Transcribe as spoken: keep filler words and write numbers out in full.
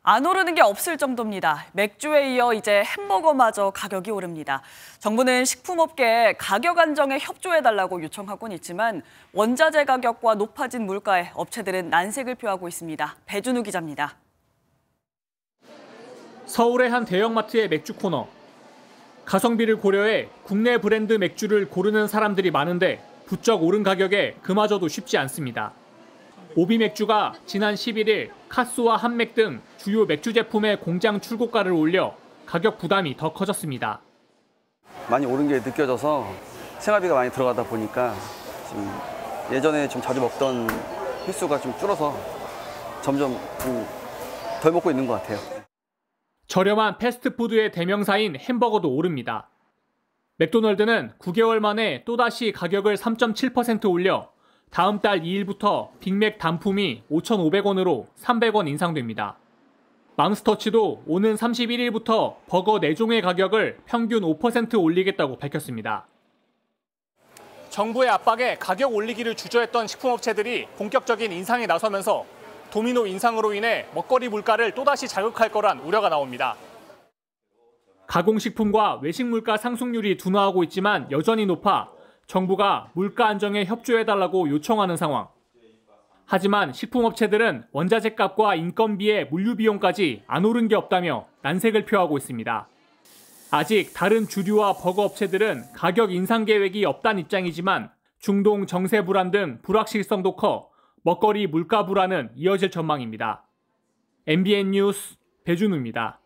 안 오르는 게 없을 정도입니다. 맥주에 이어 이제 햄버거마저 가격이 오릅니다. 정부는 식품업계에 가격 안정에 협조해달라고 요청하곤 있지만 원자재 가격과 높아진 물가에 업체들은 난색을 표하고 있습니다. 배준우 기자입니다. 서울의 한 대형마트의 맥주 코너. 가성비를 고려해 국내 브랜드 맥주를 고르는 사람들이 많은데 부쩍 오른 가격에 그마저도 쉽지 않습니다. 오비 맥주가 지난 십일 일 카스와 한맥 등 주요 맥주 제품의 공장 출고가를 올려 가격 부담이 더 커졌습니다. 많이 오른 게 느껴져서 생활비가 많이 들어가다 보니까 지금 예전에 좀 자주 먹던 횟수가 좀 줄어서 점점 좀 덜 먹고 있는 것 같아요. 저렴한 패스트푸드의 대명사인 햄버거도 오릅니다. 맥도널드는 구 개월 만에 또다시 가격을 삼 점 칠 퍼센트 올려 다음 달 이 일부터 빅맥 단품이 오천오백 원으로 삼백 원 인상됩니다. 맘스터치도 오는 삼십일 일부터 버거 네 종의 가격을 평균 오 퍼센트 올리겠다고 밝혔습니다. 정부의 압박에 가격 올리기를 주저했던 식품업체들이 본격적인 인상에 나서면서 도미노 인상으로 인해 먹거리 물가를 또다시 자극할 거란 우려가 나옵니다. 가공식품과 외식 물가 상승률이 둔화하고 있지만 여전히 높아 정부가 물가 안정에 협조해달라고 요청하는 상황. 하지만 식품업체들은 원자재 값과 인건비의 물류 비용까지 안 오른 게 없다며 난색을 표하고 있습니다. 아직 다른 주류와 버거 업체들은 가격 인상 계획이 없다는 입장이지만 중동 정세 불안 등 불확실성도 커 먹거리 물가 불안은 이어질 전망입니다. 엠비엔 뉴스 배준우입니다.